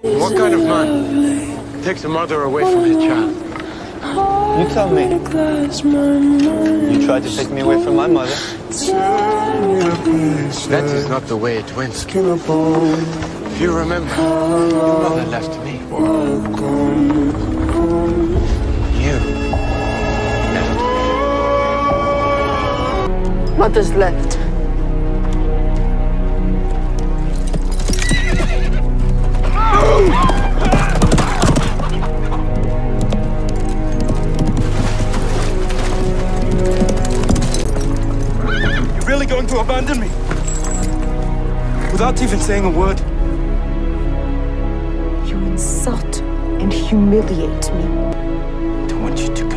What kind of man takes a mother away from his child? You tell me. You tried to take me away from my mother. That is not the way it went. If you remember, your mother left me. You left me. Mother's left. You're really going to abandon me? Without even saying a word? You insult and humiliate me. I don't want you to go.